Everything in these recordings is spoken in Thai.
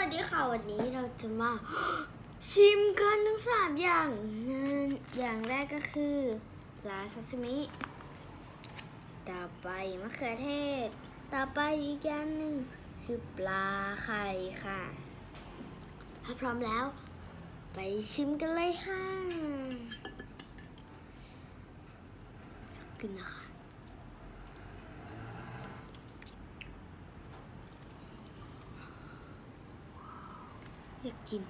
วัสดีค่ะวันนี้เราจะมาชิมกันทั้ง3อย่างอย่างแรกก็คือปลาซาซิมิต่อไปมะเขือเทศต่อไปอีกอย่างหนึ่งคือปลาไข่ค่ะถ้าพร้อมแล้วไปชิมกันเลยค่ะกินนะคะอยากกิน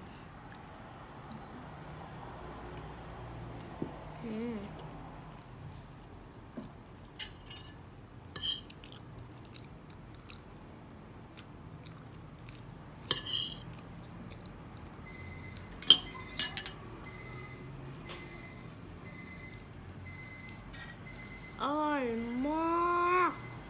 อร่อยมาก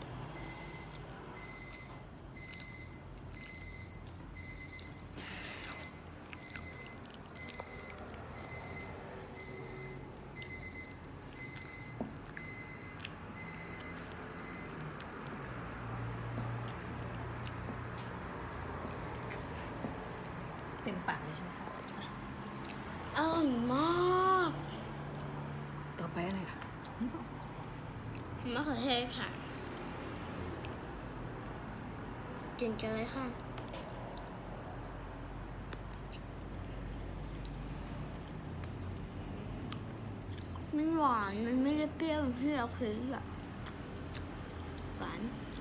เต็มปากเลยใช่ไหมคะอร่อยมากต่อไปอะไรคะมะเขือเทศค่ะกินกันเลยค่ะมันหวานมันไม่ได้เปรี้ยวเหมือนที่เราคิดอะหวาน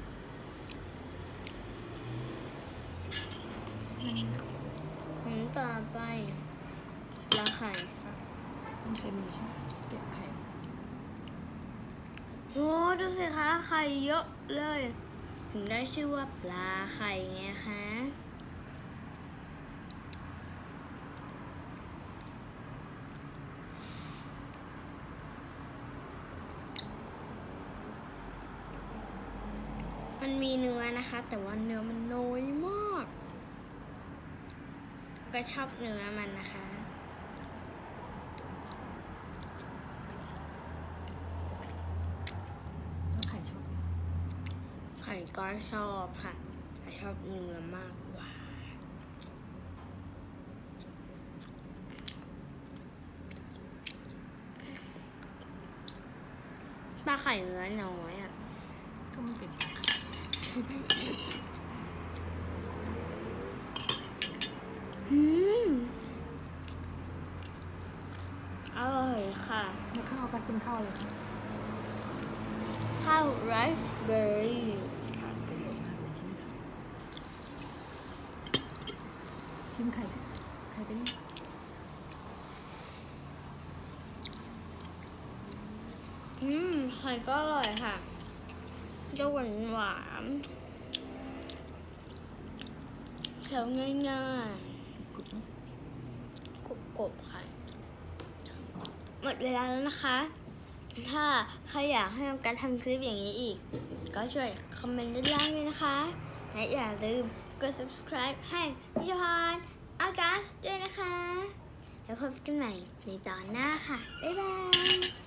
ต่อไปปลาไข่ค่ะต้องใช้มือใช่ไหมเด็ดไข่โอ้ดูสิคะไข่เยอะเลยถึงได้ชื่อว่าปลาไข่ไงคะมันมีเนื้อนะคะแต่ว่าเนื้อมันน้อยมากก็ชอบเนื้อมันนะคะแล้วไข่ชอบไข่ก็ชอบค่ะแต่ชอบเนื้อมากกว่าปลาไข่เนื้อน้อยอ่ะก็ไม่เป็นอร่อยค่ะแล้วข้าวก็เป็นข้าวเลยค่ะข้าวไรซ์เบอร์รี่ค่ะประโยชน์มากเลยใช่ไหมคะชิมไข่สิไข่เป็นไข่ก็อร่อยค่ะจะหวานเคี้ยวง่ายๆกรุบๆค่ะหมดเวลาแล้วนะคะ ถ้าใครอยากให้น้องการทำคลิปอย่างนี้อีกก็ช่วยคอมเมนต์ด้านล่างเลยนะคะและอย่าลืมกด subscribe ให้พิชพรอากาศด้วยนะคะแล้วพบกันใหม่ในตอนหน้าค่ะบ๊ายบาย